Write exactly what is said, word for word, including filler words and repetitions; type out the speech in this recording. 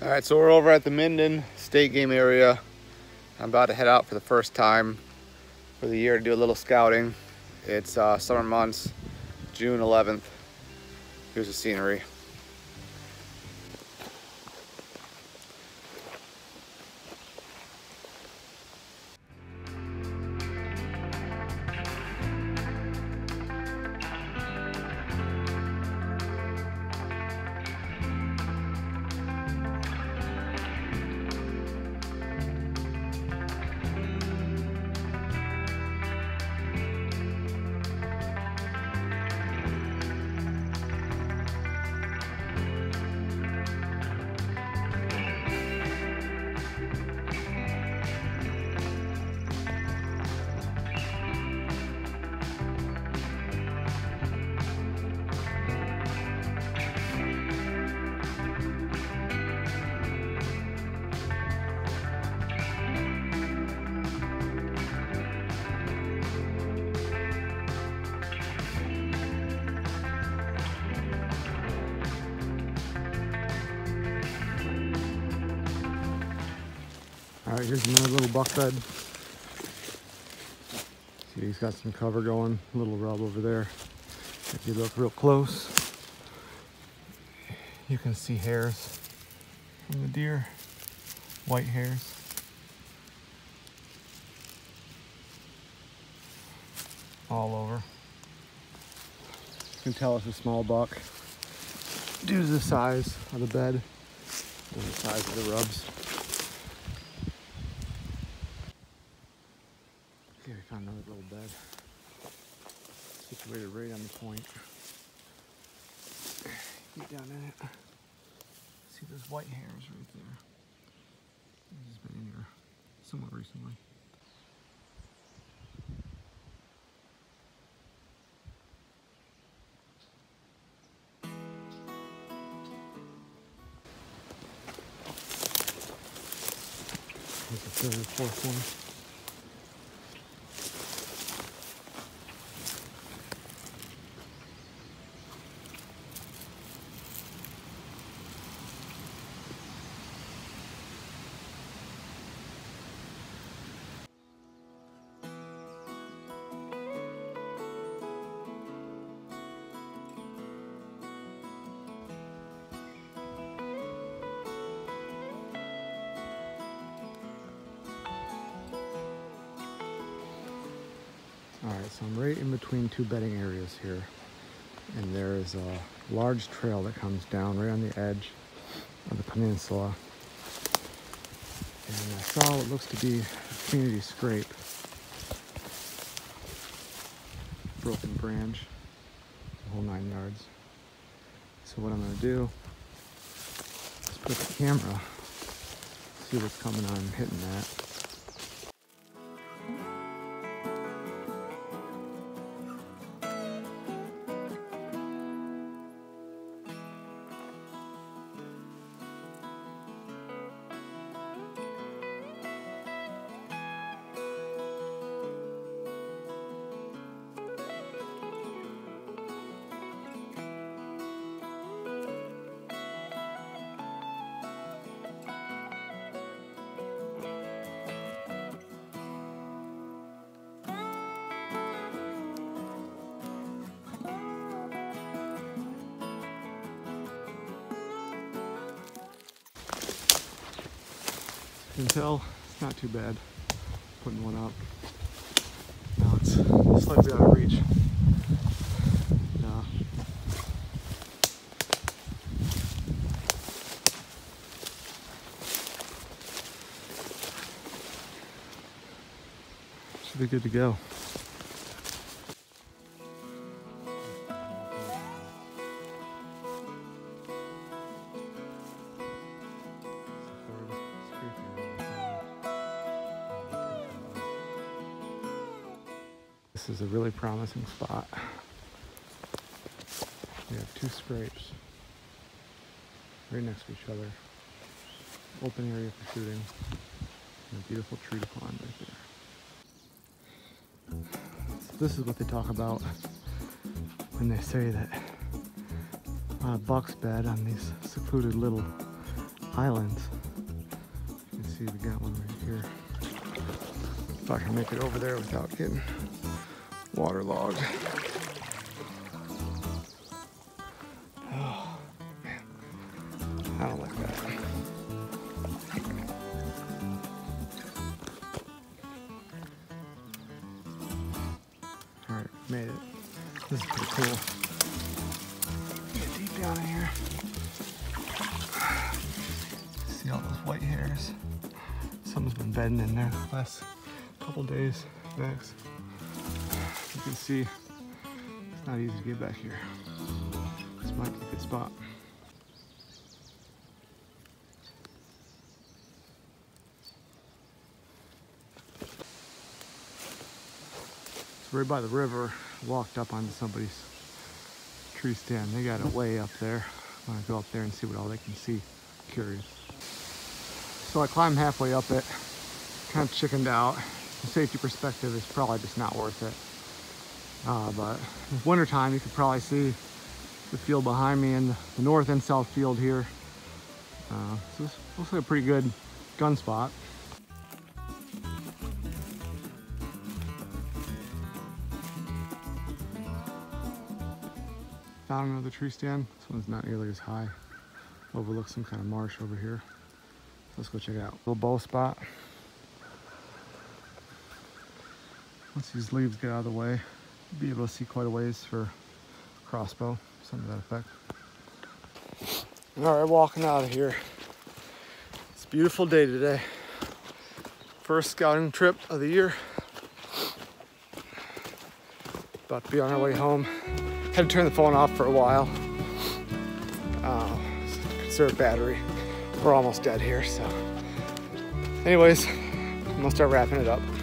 All right, so we're over at the Minden state game area. I'm about to head out for the first time for the year to do a little scouting. It's uh, summer months, June eleventh. Here's the scenery. All right, here's another little buck bed. See, he's got some cover going, a little rub over there. If you look real close, you can see hairs from the deer, white hairs. All over. You can tell it's a small buck due to the size of the bed and the size of the rubs. Okay, we found another little bed situated right on the point. Get down in it. See those white hairs right there. This has been in here somewhat recently. Here's the third or fourth one. Alright, so I'm right in between two bedding areas here, and there is a large trail that comes down right on the edge of the peninsula, and I saw what looks to be a community scrape, broken branch, the whole nine yards. So what I'm going to do is put the camera, see what's coming on, hitting that. You can tell it's not too bad putting one up. Now it's slightly out of reach. Yeah. Should be good to go. This is a really promising spot. We have two scrapes right next to each other. Open area for shooting. And a beautiful tree to climb right there. So this is what they talk about when they say that on a buck's bed on these secluded little islands. You can see we got one right here. If I can make it over there without getting waterlogged. Oh, man. I don't like that. Alright, made it. This is pretty cool. Get deep down in here. See all those white hairs? Something's been bedding in there the last couple days. Next. You can see it's not easy to get back here. This might be a good spot. So right by the river, walked up onto somebody's tree stand. They got it way up there. I'm gonna go up there and see what all they can see. Curious. So I climbed halfway up it, kind of chickened out. From a safety perspective, it's probably just not worth it. Uh, but in wintertime, you could probably see the field behind me and the north and south field here. Uh, so this looks like a pretty good gun spot. Found another tree stand. This one's not nearly as high. Overlooks some kind of marsh over here. Let's go check it out. Little bow spot. Once these leaves get out of the way, you'll be able to see quite a ways for crossbow, something to that effect. All right, walking out of here. It's a beautiful day today. First scouting trip of the year. About to be on our way home. Had to turn the phone off for a while. Uh, conserve battery. We're almost dead here, so. Anyways, I'm gonna start wrapping it up.